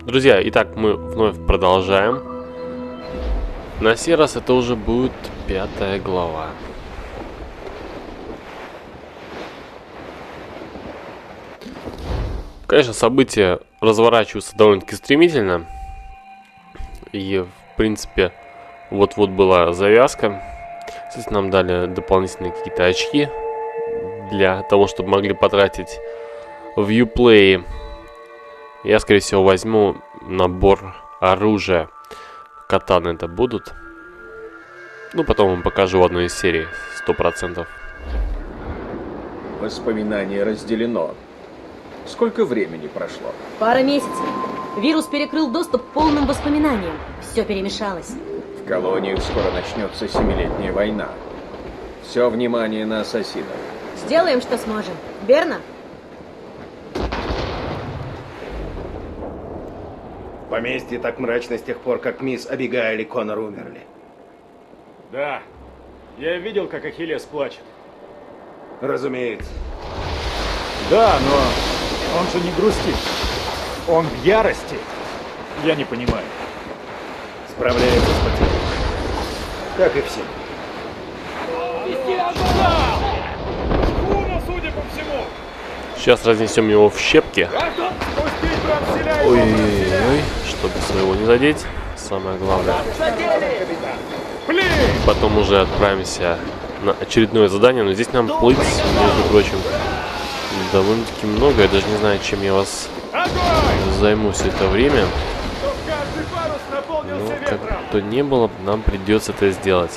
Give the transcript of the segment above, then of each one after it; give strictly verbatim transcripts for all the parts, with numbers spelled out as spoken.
Друзья, итак, мы вновь продолжаем. На сей раз это уже будет пятая глава. Конечно, события разворачиваются довольно-таки стремительно. И, в принципе, вот-вот была завязка. Кстати, нам дали дополнительные какие-то очки для того, чтобы могли потратить в Uplay. Я, скорее всего, возьму набор оружия. Катаны это будут. Ну, потом вам покажу в одной из серий. Сто процентов. Воспоминание разделено. Сколько времени прошло? Пара месяцев. Вирус перекрыл доступ к полным воспоминаниям. Все перемешалось. В колонии скоро начнется семилетняя война. Все внимание на ассасинов. Сделаем, что сможем. Верно? Поместье так мрачно с тех пор, как мисс Абигаэль и Коннор умерли. Да, я видел, как Ахиллес плачет. Разумеется. Да, но он же не грустит. Он в ярости. Я не понимаю. Справляется с потерей. Как и все. Сейчас разнесем его в щепки. Ой-ой-ой, чтобы своего не задеть. Самое главное. Потом уже отправимся на очередное задание. Но здесь нам плыть, между прочим, довольно-таки много. Я даже не знаю, чем я вас займу все это время. Но как бы то ни было, нам придется это сделать.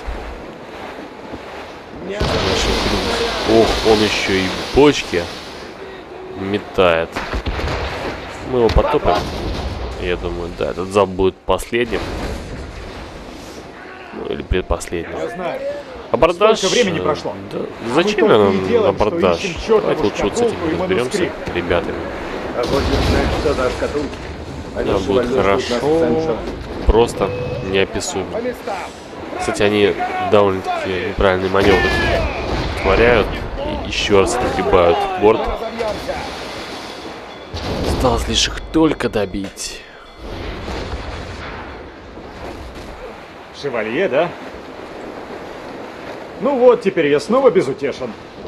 Ох, он еще и бочки метает. Мы его потопим. Я думаю, да, этот залп будет последним. Ну, или предпоследним. Абордаж... Сколько времени прошло? Да, зачем я нам абордаж? Давайте лучше вот с этим разберемся, ребятами. Охотник знает, что за шкатулки. Да, будет хорошо. Просто неописуемо. Кстати, они довольно-таки неправильный маневр творяют. И еще раз отгребают борт. Осталось лишь их только добить. Шевалье, да? Ну вот, теперь я снова безутешен.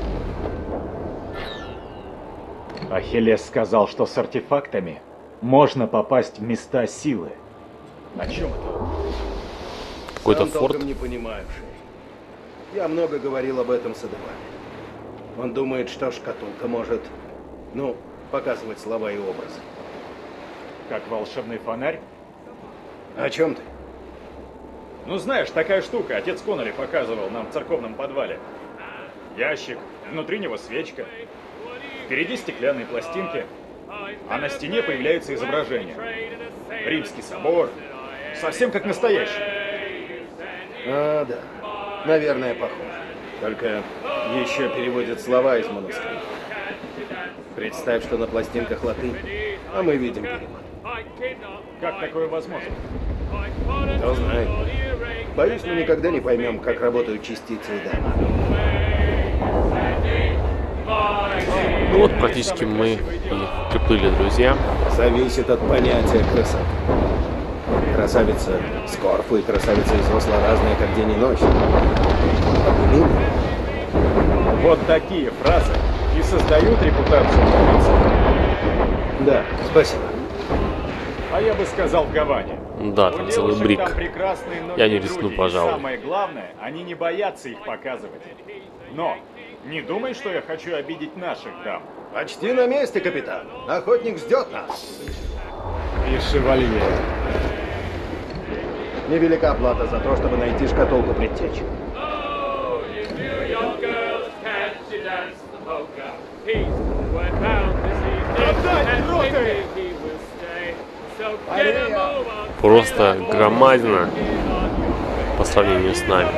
Ахиллес сказал, что с артефактами можно попасть в места силы. О чем это? Какой-то Сам форт. толком не понимаю, Шей. Я много говорил об этом с Адебами. Он думает, что шкатулка может, ну, показывать слова и образы. Как волшебный фонарь? О чем ты? Ну знаешь, такая штука, отец Коннори показывал нам в церковном подвале. Ящик, внутри него свечка. Впереди стеклянные пластинки, а на стене появляется изображение. Римский собор, совсем как настоящий. А, да. Наверное, похоже. Только еще переводят слова из манускрипта. Представь, что на пластинках латынь, а мы видим перевод. Как такое возможно? Кто знает. Боюсь, мы никогда не поймем, как работают частицы и дама. Ну вот, практически мы и приплыли, друзья. Зависит от понятия красоты. Красавица Скорфу и красавица из Осло разные, как день и ночь. Вот такие фразы и создают репутацию мудреца. Да, спасибо. А я бы сказал в Гаване. Да, там У целый девушек брик. там прекрасные ноги Я не и рискну, груди, и пожалуй. самое главное, они не боятся их показывать. Но не думай, что я хочу обидеть наших дам. Почти на месте, капитан. Охотник ждет нас. И шевалье. Невелика плата за то, чтобы найти шкатулку предтечи. Просто громадина по сравнению с нами.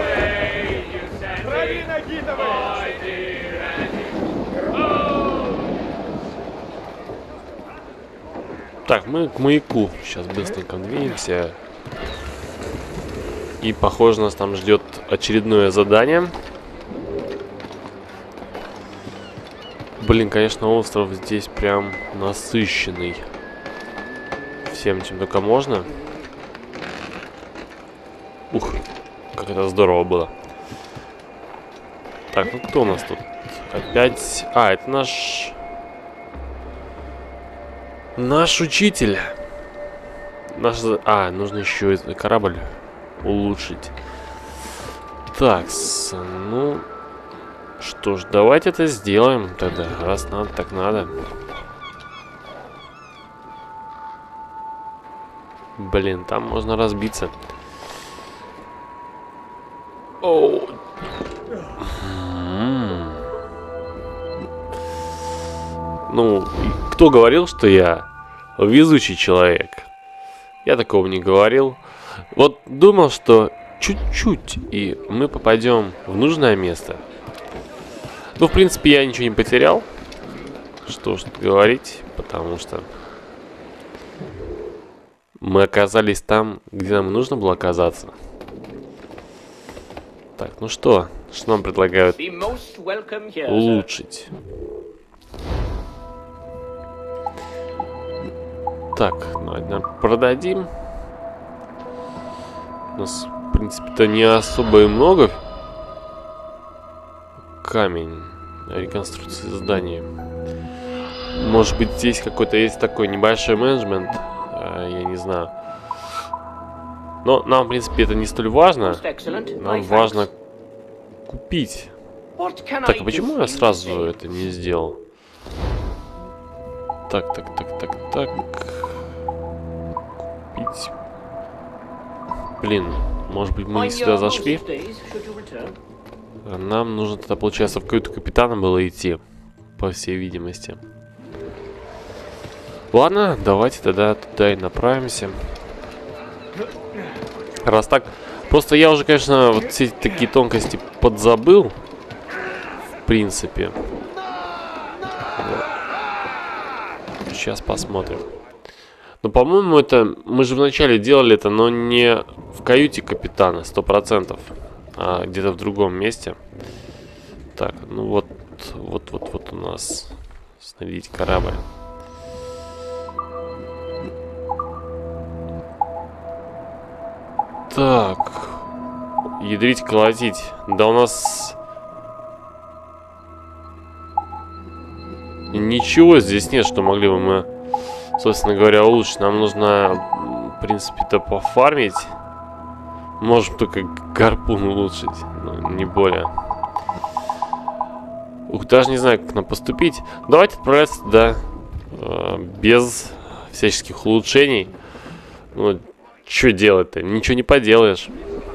Так, мы к маяку сейчас быстренько двинемся. И, похоже, нас там ждет очередное задание. Блин, конечно, остров здесь прям насыщенный всем, чем только можно. Ух, как это здорово было. Так, ну кто у нас тут? Опять... А, это наш... Наш учитель. Наш... А, нужно еще и корабль улучшить. Так, ну... Что ж, давайте это сделаем тогда. Раз надо, так надо. Блин, там можно разбиться. Оу. М-м. Ну, кто говорил, что я везучий человек? Я такого не говорил. Вот думал, что чуть-чуть, и мы попадем в нужное место. Ну, в принципе, я ничего не потерял. Что ж тут говорить, потому что мы оказались там, где нам нужно было оказаться. Так, ну что? Что нам предлагают улучшить? Так, ну, наверное, продадим. У нас, в принципе-то, не особо и много. Камень. Реконструкция здания. Может быть, здесь какой-то есть такой небольшой менеджмент. А, я не знаю. Но нам, в принципе, это не столь важно. Нам важно купить. Так, а почему я сразу это не сделал? Так, так, так, так, так. Купить. Блин, может быть, мы не сюда зашли? Нам нужно тогда, получается, в каюту капитана было идти, по всей видимости. Ладно, давайте тогда туда и направимся. Раз так. Просто я уже, конечно, вот все такие тонкости подзабыл. В принципе. Вот. Сейчас посмотрим. Но, по-моему, это... Мы же вначале делали это, но не в каюте капитана, сто процентов. А где-то в другом месте. Так, ну вот, вот, вот, вот у нас снарядить корабль. Так, ядрить, колотить. Да у нас ничего здесь нет, что могли бы мы, собственно говоря, улучшить. Нам нужно, в принципе-то, пофармить. Можем только гарпун улучшить, но не более. Ух, даже не знаю, как нам поступить. Давайте отправляться туда э, без всяческих улучшений. Ну, что делать-то? Ничего не поделаешь.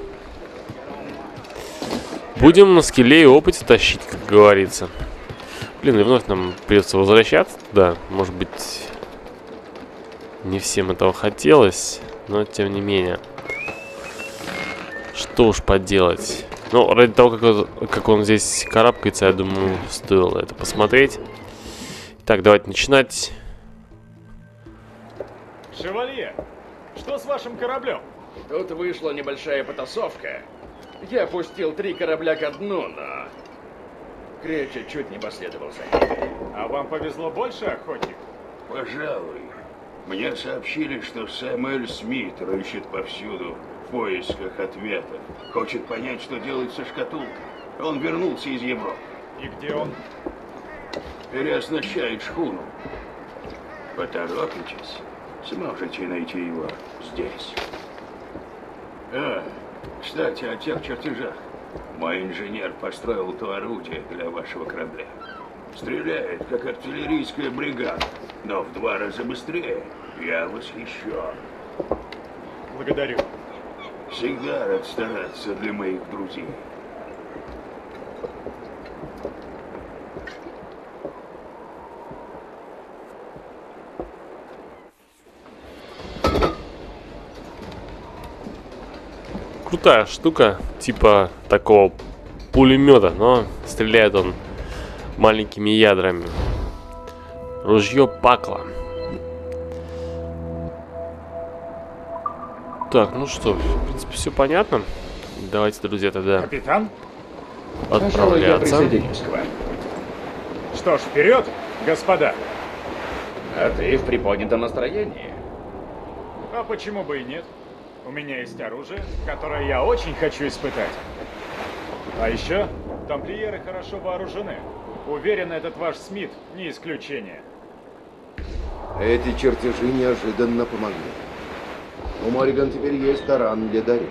Будем на скилле и опыте тащить, как говорится. Блин, и вновь нам придется возвращаться туда. Может быть, не всем этого хотелось, но тем не менее. Что уж поделать. Ну, ради того, как, как он здесь карабкается, я думаю, стоило это посмотреть. Так, давайте начинать. Шевалье, что с вашим кораблем? Тут вышла небольшая потасовка. Я пустил три корабля ко дну, но Кречет чуть не последовал за ним. А вам повезло больше, охотник? Пожалуй. Мне сообщили, что Сэмюэль Смит рыщет повсюду в поисках ответов. Хочет понять, что делать со шкатулкой. Он вернулся из Европы. И где он? Переоснащает шхуну. Поторопитесь. Сможете найти его здесь. А, кстати, о тех чертежах. Мой инженер построил то орудие для вашего корабля. Стреляет, как артиллерийская бригада, но в два раза быстрее. Я восхищен. Благодарю. Всегда рад стараться для моих друзей. Крутая штука, типа такого пулемета, но стреляет он маленькими ядрами. Ружье Пакла. Так, ну что, в принципе, все понятно. Давайте, друзья, тогда Капитан? отправляться. Что ж, вперед, господа. А ты в приподнятом настроении. А почему бы и нет? У меня есть оружие, которое я очень хочу испытать. А еще, тамплиеры хорошо вооружены. Уверен, этот ваш Смит не исключение. Эти чертежи неожиданно помогли. У Морриган теперь есть таран Ледорез.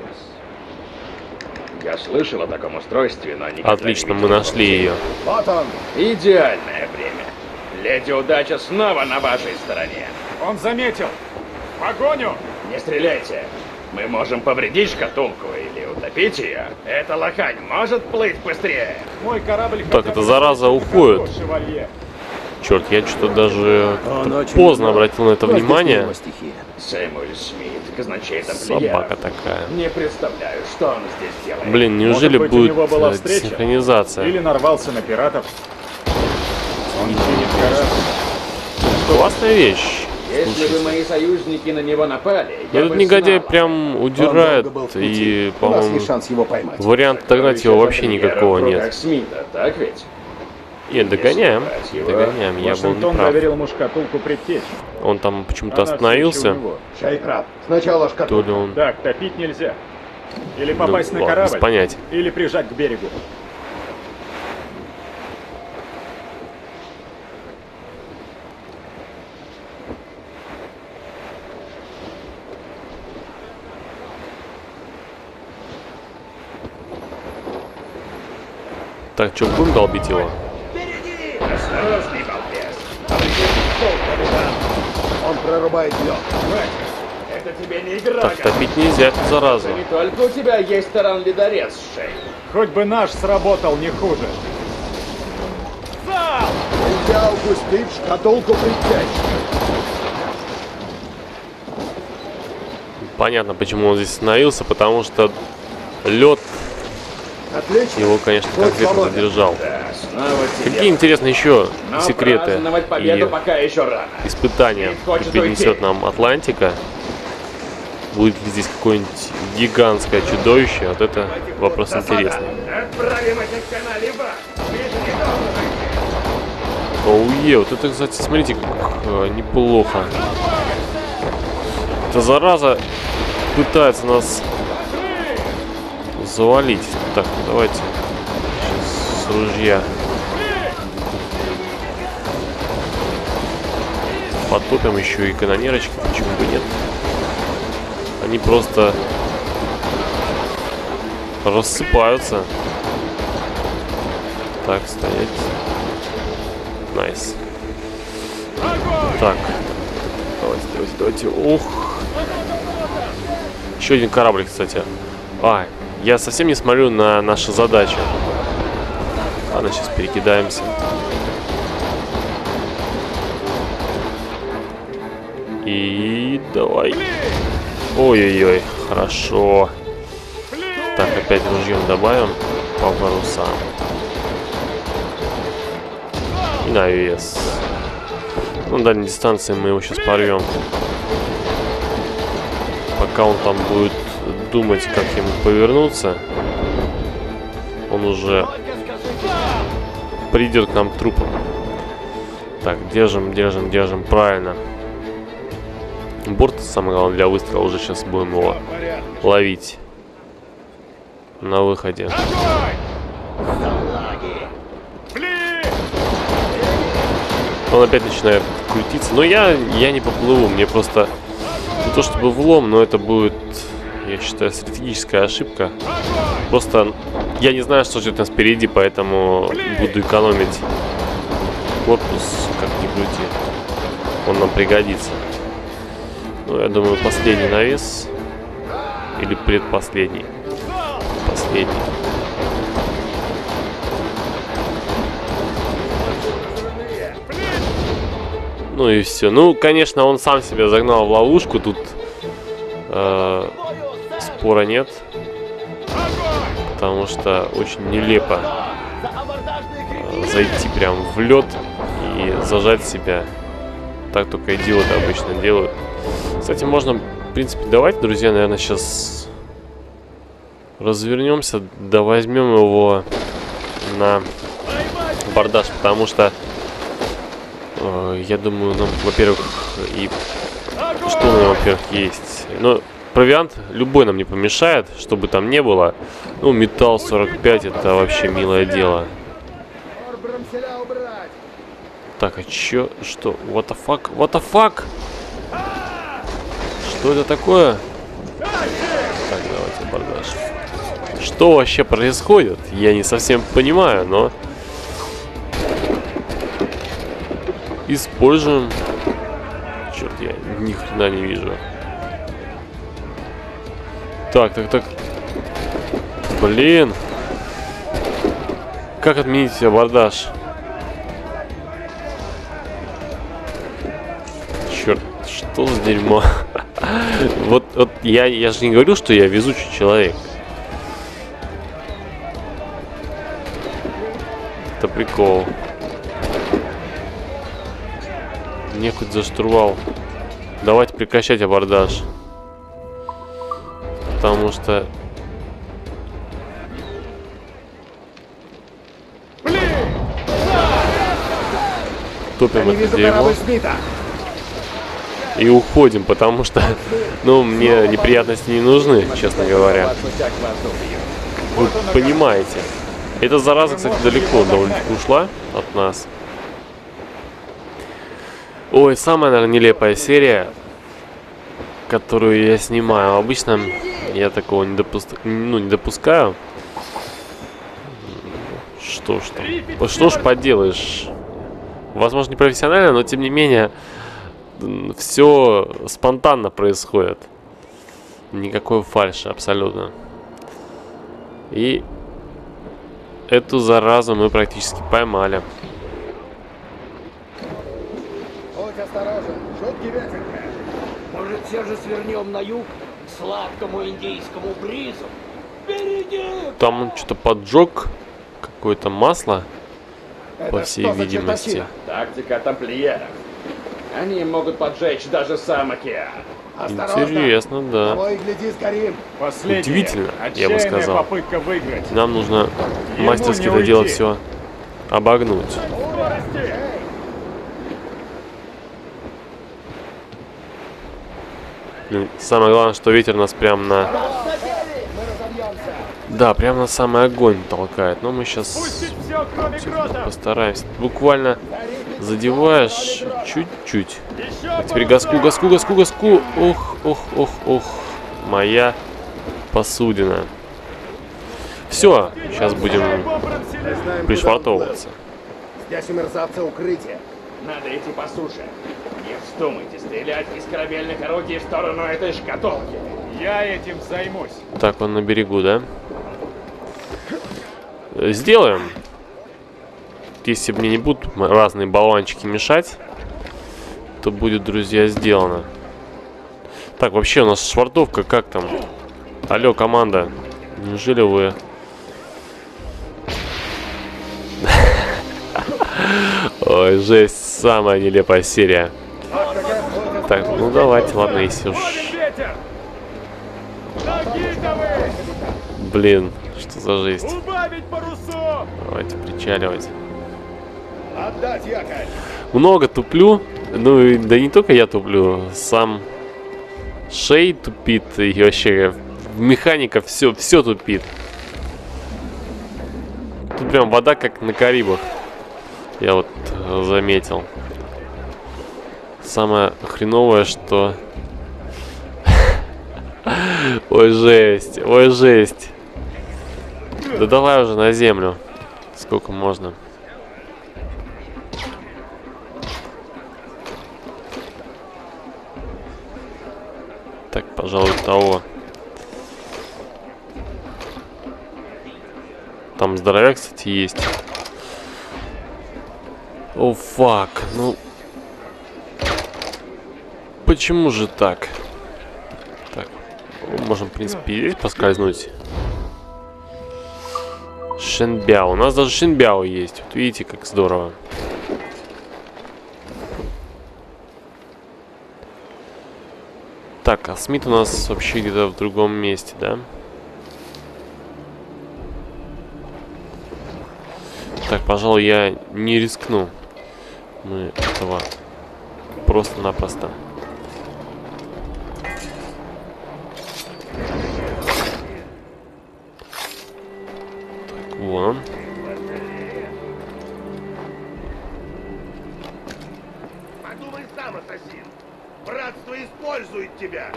Я слышал о таком устройстве, но никогда Отлично, не мы видел нашли его. ее. Вот он! Идеальное время. Леди Удача снова на вашей стороне. Он заметил! Погоню! Не стреляйте. Мы можем повредить шкатулку или утопить ее. Эта лохань может плыть быстрее. Мой корабль... Так, эта зараза уходит. Шевалье. Черт, я что-то даже Он очень поздно умный. обратил на это Но здесь не внимание. его стихия. Сэмюэль Смит, казначей тамплиеров. Собака такая. Не представляю, что он здесь делает. Блин, неужели Может быть, у будет него была э, встреча? синхронизация? Или нарвался на пиратов. Он чинит корабль. Классная вещь. Если бы мои союзники на него напали, я Этот бы негодяй снова- прям Он удирает, долго был в пути. и, У нас по-моему, есть шанс его поймать. вариант догнать его вообще Тамплиеров никакого в руках нет. Смита, так ведь? Нет, догоняем. Если брать его, Догоняем, я был Вашингтон неправ. доверил ему шкатулку предтечи. Он там почему-то Она все еще у остановился. него. Шай прав. Сначала То шкатулку. ли он... Так, топить нельзя. Или Ну, попасть на ладно, без корабль, понятия. или прижать к берегу. Так, что, будем долбить его? Осторожный, балбес. Он прорубает лед. Это тебе не игра. Так, топить нельзя эту заразу. Не только у тебя есть таран ледорез, Шей. Хоть бы наш сработал не хуже. Нельзя упустить шкатулку предтечи. Понятно, почему он здесь остановился, потому что лед Отлично. его, конечно, Будь конкретно свободен. задержал. Да, снова тебе. Какие интересные еще Но секреты праздновать победу и пока еще рано. испытания Смит хочет преподнесет уйти. нам Атлантика? Будет ли здесь какое-нибудь гигантское чудовище? Вот это вопрос интересный. Отправим этих каналибах. Оуе, вот это, кстати, смотрите, как э, неплохо. Эта зараза пытается нас завалить. Так, давайте сейчас с ружья потопим еще и канонерочки, почему бы нет. Они просто рассыпаются. Так, стоять. Найс. Так. Давайте, давайте, давайте. Ух. Еще один корабль, кстати. А, я совсем не смотрю на наши задачи. Ладно, сейчас перекидаемся. И давай. Ой-ой-ой, хорошо. Так, опять ружьем добавим по парусам. И навес. Ну, на дальней дистанции мы его сейчас порвем. Пока он там будет думать, как ему повернуться, он уже придет к нам трупом. Так, держим, держим, держим, правильно. Борт, самое главное, для выстрела, уже сейчас будем его ловить на выходе. Он опять начинает крутиться. Но я, я не поплыву. Мне просто не то чтобы влом, но это будет, я считаю, стратегическая ошибка. Просто я не знаю, что ждет нас впереди, поэтому буду экономить корпус, как ни крути. Он нам пригодится. Ну, я думаю, последний навес. Или предпоследний. Последний. Ну и все. Ну, конечно, он сам себя загнал в ловушку. Тут э, спора нет. Потому что очень нелепо э, зайти прям в лед и зажать себя. Так только идиоты обычно делают. Кстати, можно, в принципе, давайте, друзья, наверное, сейчас развернемся, да возьмем его на абордаж, потому что э, я думаю, нам, во-первых, и Что у него, во-первых, есть? Ну, провиант любой нам не помешает, чтобы там не было. Ну, металл сорок пять, это вообще милое дело. Так, а чё? Что? What the fuck? What the fuck? Что это такое? Так, давайте бардаш. Что вообще происходит? Я не совсем понимаю, но... Используем... Черт, я ни хрена не вижу. Так, так, так. Блин. Как отменить абордаж? Черт, что за дерьмо? Вот, вот я, я же не говорю, что я везучий человек. Это прикол. Некуда за штурвал. Давайте прекращать абордаж. Потому что... Топим это дерьмо. И уходим, потому что, ну, мне неприятности не нужны, честно говоря. Вы понимаете. Эта зараза, кстати, далеко довольно-таки ушла от нас. Ой, самая, наверное, нелепая серия, которую я снимаю. Обычно я такого не, допуск... ну, не допускаю. Что ж там? Что ж поделаешь? Возможно, не профессионально, но тем не менее, все спонтанно происходит. Никакой фальши абсолютно. И эту заразу мы практически поймали. Будь осторожен, шутки ветерка. Может, все же свернем на юг к сладкому индийскому бризу? Впереди! Там он что-то поджег. Какое-то масло, по Это всей что за видимости. чертовщина? Тактика тамплиеров. Они могут поджечь даже сам океан. Осторожно. Интересно, да. Того и гляди, сгорим. Последняя, Удивительно, я бы отчаянная сказал. попытка выиграть. Нам нужно Ему мастерски не это дело уйти. все обогнуть. Блин, самое главное, что ветер нас прям на... Да, прям на самый огонь толкает. Но мы сейчас Пустить все, кроме грота! постараемся. Буквально задеваешь чуть-чуть. Еще А теперь газку, газку, газку, газку. Ох, ох, ох, ох. Моя посудина. Все, сейчас будем Знаем, пришвартовываться. куда он плыл. Здесь у мерзавца укрытие. Надо идти по суше. Не вздумайте стрелять из корабельных орудий в сторону этой шкатулки. Я этим займусь. Так, он на берегу, да? Сделаем. Если мне не будут разные болванчики мешать, то будет, друзья, сделано. Так, вообще у нас швартовка как там? Алло, команда. Неужели вы... Ой, жесть. Самая нелепая серия. Так, ну давайте, ладно, если уж... Ветер! Ноги-то вы! Блин, что за жесть. Убавить парусов! Давайте причаливать. Отдать якорь. Много туплю. Ну, и да не только я туплю. Сам Шей тупит. И вообще механика все, все тупит. Тут прям вода как на Карибах. Я вот э, заметил. Самое хреновое, что... Ой, жесть. Ой, жесть. Да давай уже на землю. Сколько можно. Так, пожалуй, того. Там здоровяк, кстати, есть. О, фак. Ну... Почему же так? Так. Можем, в принципе, здесь поскользнуть. Шенбяо. У нас даже Шенбяо есть. Вот видите, как здорово. Так, а Смит у нас вообще где-то в другом месте, да? Так, пожалуй, я не рискну. Мы этого просто-напросто Братство использует тебя.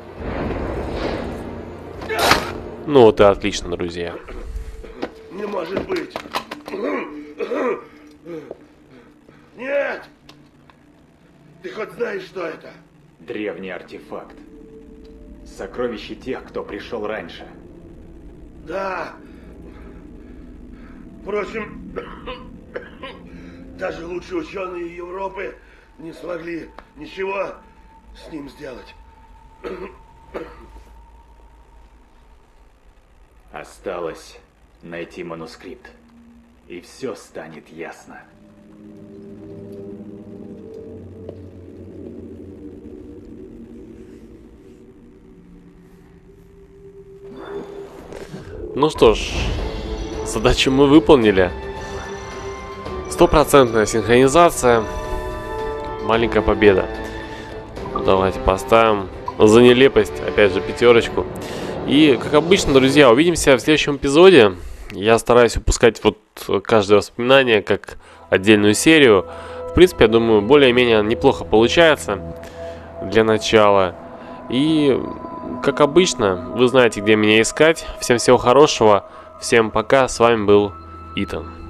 Ну вот и отлично, друзья. Не может быть. Нет! Ты хоть знаешь, что это? Древний артефакт. Сокровище тех, кто пришел раньше. Да. Впрочем, даже лучшие ученые Европы не смогли ничего с ним сделать. Осталось найти манускрипт, и все станет ясно. Ну что ж, задачу мы выполнили. Стопроцентная синхронизация. Маленькая победа. Давайте поставим за нелепость, опять же, пятерочку. И, как обычно, друзья, увидимся в следующем эпизоде. Я стараюсь выпускать вот каждое воспоминание как отдельную серию. В принципе, я думаю, более-менее неплохо получается для начала. И, как обычно, вы знаете, где меня искать. Всем всего хорошего. Всем пока. С вами был Итан.